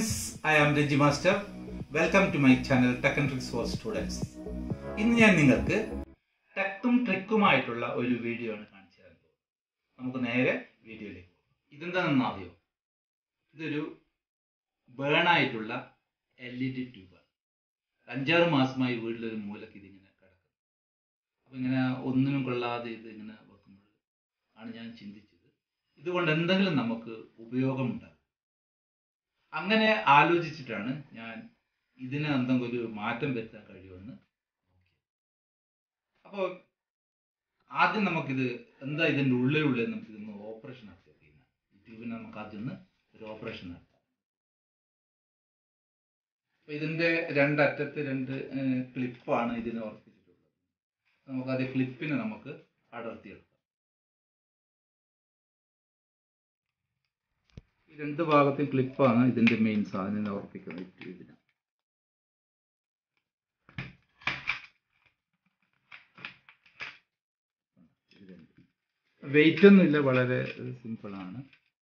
friends, I am Reggie Master. Welcome to my channel Tech and Tricks for Students. ഇന്ന് ഞാൻ നിങ്ങൾക്ക് ടെക്കും ട്രിക്കുമായിട്ടുള്ള ഒരു video ആണ് കാണിച്ചു തരാൻ പോകുന്നത്. നമുക്ക് നേരെ വീഡിയോയിലേക്ക് പോകാം. ഇതെന്താണെന്ന് അറിയോ? ഇതൊരു ബേൺ ആയിട്ടുള്ള LED ട്യൂബാണ്. 5-6 മാസമായി വീട്ടിലൊരു മൂലക്ക് ഇതിങ്ങനെ കിടക്കുന്നത്. അപ്പോൾ ഇങ്ങനെ ഒന്നിനും കൊള്ളാതെ ഇത് ഇങ്ങനെ വെക്കുമ്പോൾ ആണ് ഞാൻ ചിന്തിച്ചത് ഇതുകൊണ്ട് എന്തെങ്കിലും നമുക്ക് ഉപയോഗമുണ്ടാകും. അങ്ങനെ ആലോചിച്ചിട്ടാണ് ഞാൻ ഇതിന് എന്തെങ്കിലും ഒരു മാറ്റം വരുത്താൻ കഴിയുമെന്ന് നോക്കിയത്. അപ്പോൾ ആദ്യം നമുക്കിത് എന്താ ഇതിൻ്റെ ഉള്ളിലുള്ളിൽ നമുക്കിതൊന്ന് ഓപ്പറേഷൻ നടത്തിയാൽ ചെയ്യുന്നത്. ഈ ട്യൂബിനെ നമുക്ക് ആദ്യം ഒന്ന് ഒരു ഓപ്പറേഷൻ നടത്താം. അപ്പോൾ ഇതിൻ്റെ രണ്ടറ്റത്ത് രണ്ട് ക്ലിപ്പാണ് ഇതിനെ ഉറപ്പിച്ചിട്ടുള്ളത്. നമുക്കത് ക്ലിപ്പിനെ നമുക്ക് അടർത്തിയെടുക്കാം. ഈ രണ്ട് ഭാഗത്തും ക്ലിപ്പാണ് ഇതിൻ്റെ മെയിൻ സാധനം ഉറപ്പിക്കുന്നത്. ട്യൂബിന് വെയിറ്റ് ഒന്നുമില്ല, വളരെ സിമ്പിളാണ്.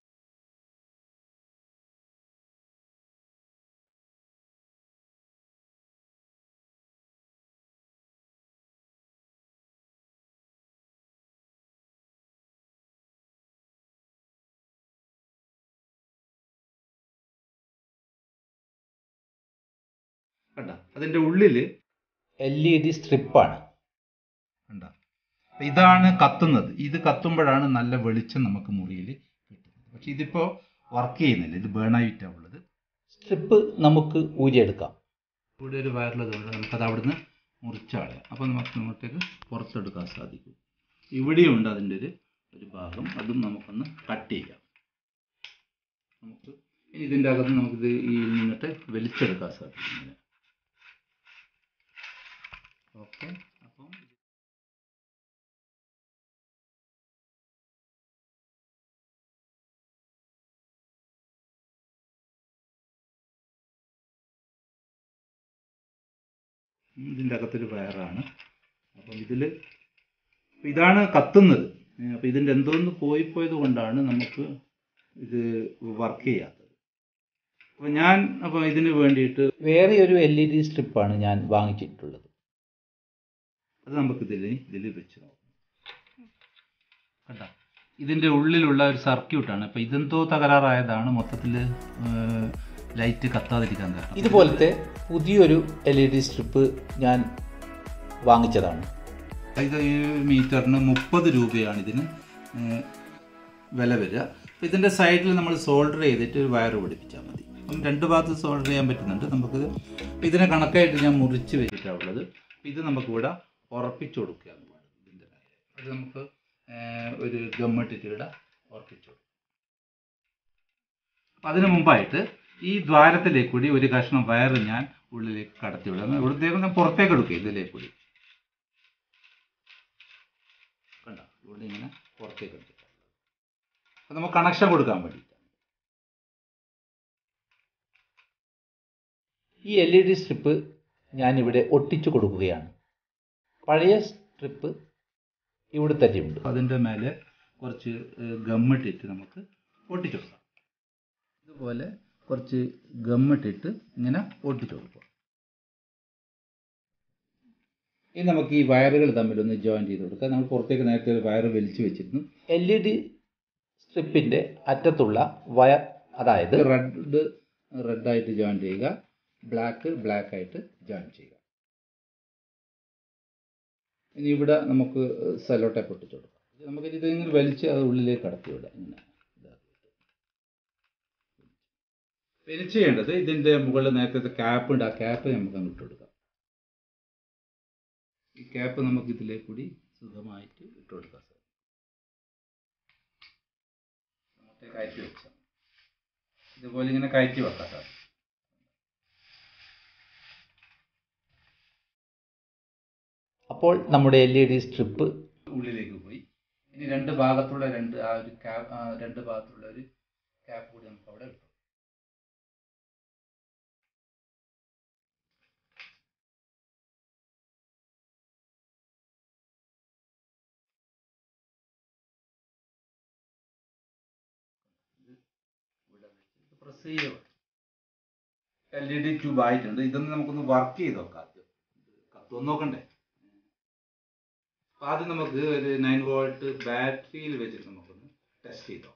കണ്ട, അതിൻ്റെ ഉള്ളിൽ LED സ്ട്രിപ്പാണ്. കണ്ട, ഇതാണ് കത്തുന്നത്. ഇത് കത്തുമ്പോഴാണ് നല്ല വെളിച്ചം നമുക്ക് മുറിയിൽ കിട്ടുന്നത്. പക്ഷെ ഇതിപ്പോൾ വർക്ക് ചെയ്യുന്നില്ല, ഇത് ബേണായിട്ടാണ് ഉള്ളത്. സ്ട്രിപ്പ് നമുക്ക് ഊരിയെടുക്കാം. ഇവിടെ ഒരു വയറുള്ളതുകൊണ്ട് നമുക്കത് അവിടുന്ന് മുറിച്ചാളയാം. അപ്പോൾ നമുക്ക് ഇങ്ങോട്ടേക്ക് പുറത്തെടുക്കാൻ സാധിക്കും. ഇവിടെയുണ്ട് അതിൻ്റെ ഒരു ഭാഗം, അതും നമുക്കൊന്ന് കട്ട് ചെയ്യാം. നമുക്ക് ഇതിൻ്റെ അകത്ത് നമുക്കിത് ഈ ഇങ്ങോട്ട് വലിച്ചെടുക്കാൻ സാധിക്കും. ഓക്കെ, അപ്പം ഇതിൻ്റെ അകത്തൊരു വയറാണ്. അപ്പം ഇതാണ് കത്തുന്നത്. അപ്പം ഇതിൻ്റെ എന്തോന്ന് പോയത് കൊണ്ടാണ് നമുക്ക് ഇത് വർക്ക് ചെയ്യാത്തത്. അപ്പോൾ ഇതിന് വേണ്ടിയിട്ട് വേറെ ഒരു LED സ്ട്രിപ്പാണ് ഞാൻ വാങ്ങിച്ചിട്ടുള്ളത്. അത് നമുക്ക് ഇതിൽ വെച്ച് നോക്കാം. കണ്ട, ഇതിൻ്റെ ഉള്ളിലുള്ള ഒരു സർക്യൂട്ടാണ്. അപ്പോൾ ഇതെന്തോ തകരാറായതാണ്, മൊത്തത്തിൽ ലൈറ്റ് കത്താതിരിക്കാൻ കാരണം. ഇതുപോലത്തെ പുതിയൊരു LED സ്ട്രിപ്പ് ഞാൻ വാങ്ങിച്ചതാണ്. ഇത് ഈ മീറ്ററിന് 30 രൂപയാണ് ഇതിന് വില വരിക. അപ്പോൾ ഇതിൻ്റെ സൈഡിൽ നമ്മൾ സോൾഡർ ചെയ്തിട്ട് ഒരു വയർ പിടിപ്പിച്ചാൽ മതി. രണ്ട് ഭാഗത്ത് സോൾഡർ ചെയ്യാൻ പറ്റുന്നുണ്ട് നമുക്കിത്. ഇതിനെ കണക്കായിട്ട് ഞാൻ മുറിച്ച് വെച്ചിട്ടാണ് ഉള്ളത്. ഇത് നമുക്കിവിടെ ഉറപ്പിച്ചു കൊടുക്കുകയാണ് വേണ്ടത്. ഇതിൻ്റെ മേലെ അത് നമുക്ക് ഒരു ഗമ്മിട്ടിട്ട് ഇവിടെ ഉറപ്പിച്ചു കൊടുക്കും. അപ്പം അതിന് മുമ്പായിട്ട് ഈ ദ്വാരത്തിലേക്ക് കൂടി ഒരു കഷ്ണം വയർ ഞാൻ ഉള്ളിലേക്ക് കടത്തി വിടാം. ഇവിടത്തേക്ക് ഞാൻ പുറത്തേക്ക് എടുക്കുക. ഇതിലേക്ക് കൂടി കണ്ട, ഇവിടെ ഇങ്ങനെ പുറത്തേക്ക് എടുത്തിട്ടാണ്. അപ്പം നമുക്ക് കണക്ഷൻ കൊടുക്കാൻ വേണ്ടിയിട്ടാണ്. ഈ LED സ്ട്രിപ്പ് ഞാനിവിടെ ഒട്ടിച്ചു കൊടുക്കുകയാണ്. പഴയ സ്ട്രിപ്പ് ഇവിടെ തന്നെയുണ്ട്. അതിൻ്റെ മേലെ കുറച്ച് ഗമ്മിട്ടിട്ട് നമുക്ക് ഒട്ടിച്ചു കൊടുക്കാം. ഇതുപോലെ കുറച്ച് ഗമ്മിട്ടിട്ട് ഇങ്ങനെ ഒട്ടിച്ചു കൊടുക്കുക. ഇനി നമുക്ക് ഈ വയറുകൾ തമ്മിലൊന്ന് ജോയിൻ ചെയ്ത് കൊടുക്കാം. നമ്മൾ പുറത്തേക്ക് നേരത്തെ ഒരു വയർ വലിച്ചു വെച്ചിരുന്നു. LED സ്ട്രിപ്പിൻ്റെ അറ്റത്തുള്ള വയർ, അതായത് റെഡായിട്ട് ജോയിൻ ചെയ്യുക, ബ്ലാക്ക് ആയിട്ട് ജോയിൻ ചെയ്യുക. ഇനി ഇവിടെ നമുക്ക് സെല്ലോ ടേപ്പ് ഒട്ടിച്ചു കൊടുക്കാം. നമുക്ക് ഇതിങ്ങനെ വലിച്ച് അത് ഉള്ളിലേക്ക് കടത്തി വിടാം. ഇങ്ങനെ ഇനി ചെയ്യേണ്ടത് ഇതിൻ്റെ മുകളിൽ നേരത്തെ ക്യാപ്പ് ഉണ്ട്. ആ ക്യാപ്പ് നമുക്ക് അങ്ങ് ഇട്ട് കൊടുക്കാം. ഈ ക്യാപ്പ് നമുക്ക് ഇതിലേക്ക് കൂടി സുഖമായിട്ട് ഇട്ട് കൊടുക്കാം. അങ്ങോട്ടേ കയറ്റി വെച്ചാൽ ഇതുപോലെ ഇങ്ങനെ കയറ്റി വെക്കാം സാർ. അപ്പോൾ നമ്മുടെ LED സ്ട്രിപ്പ് ഉള്ളിലേക്ക് പോയി. ഇനി രണ്ട് ഭാഗത്തുള്ള രണ്ട് ഭാഗത്തുള്ള ഒരു ക്യാപ്പ് കൂടി നമുക്ക് അവിടെ ഇട്ടു. പ്രസ് ചെയ്യുക. LED ട്യൂബ് ആയിട്ടുണ്ട്. ഇതൊന്ന് നമുക്കൊന്ന് വർക്ക് ചെയ്ത് നോക്കാം. കത്തുമെന്ന് നോക്കണ്ടേ. അപ്പോൾ ആദ്യം നമുക്ക് ഒരു 9 വോൾട്ട് ബാറ്ററിയിൽ വെച്ചിട്ട് നമുക്കൊന്ന് ടെസ്റ്റ് ചെയ്ത് നോക്കാം.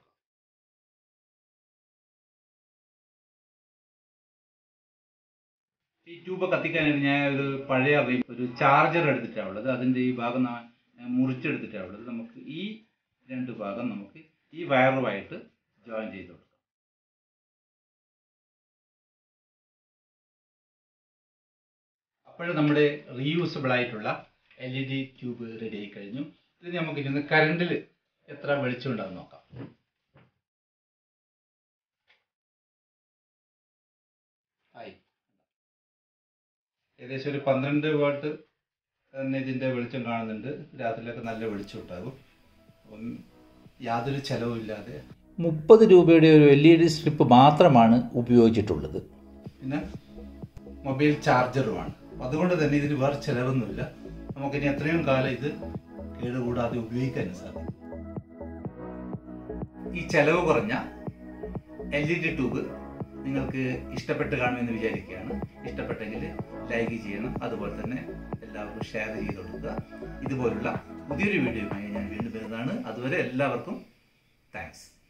ഈ ട്യൂബ് കത്തിക്കാനായിട്ട് ഞാൻ ഒരു പഴയ ഒരു ചാർജർ എടുത്തിട്ടാണ് ഉള്ളത്. അതിൻ്റെ ഈ ഭാഗം മുറിച്ചെടുത്തിട്ടാണ് ഉള്ളത്. നമുക്ക് ഈ 2 ഭാഗം നമുക്ക് ഈ വയറുമായിട്ട് ജോയിൻ ചെയ്ത് കൊടുക്കാം. അപ്പോൾ നമ്മുടെ റീയൂസബിൾ ആയിട്ടുള്ള LED ട്യൂബ് റെഡി ആയി കഴിഞ്ഞു. ഇത് നമുക്ക് ഇന്ന് കറണ്ടിൽ എത്ര വെളിച്ചം ഉണ്ടാകും നോക്കാം. ആയി ഏകദേശം ഒരു 12 വാട്ട് തന്നെ ഇതിൻ്റെ വെളിച്ചം കാണുന്നുണ്ട്. രാത്രിയിലൊക്കെ നല്ല വെളിച്ചം ഉണ്ടാകും. അപ്പം യാതൊരു ചിലവുമില്ലാതെ 30 രൂപയുടെ ഒരു LED സ്ട്രിപ്പ് മാത്രമാണ് ഉപയോഗിച്ചിട്ടുള്ളത്. പിന്നെ മൊബൈൽ ചാർജറുമാണ്. അതുകൊണ്ട് തന്നെ ഇതിന് വേറെ ചിലവൊന്നുമില്ല. നമുക്കിനി എത്രയും കാലം ഇത് കേടുകൂടാതെ ഉപയോഗിക്കാനും സാധിക്കും. ഈ ചിലവ് കുറഞ്ഞ LED ട്യൂബ് നിങ്ങൾക്ക് ഇഷ്ടപ്പെട്ട് കാണുമെന്ന് വിചാരിക്കുകയാണ്. ഇഷ്ടപ്പെട്ടെങ്കിൽ ലൈക്ക് ചെയ്യണം. അതുപോലെ തന്നെ എല്ലാവർക്കും ഷെയർ ചെയ്ത് കൊടുക്കുക. ഇതുപോലുള്ള പുതിയൊരു വീഡിയോയുമായി ഞാൻ വീണ്ടും വരുന്നതാണ്. അതുവരെ എല്ലാവർക്കും താങ്ക്സ്.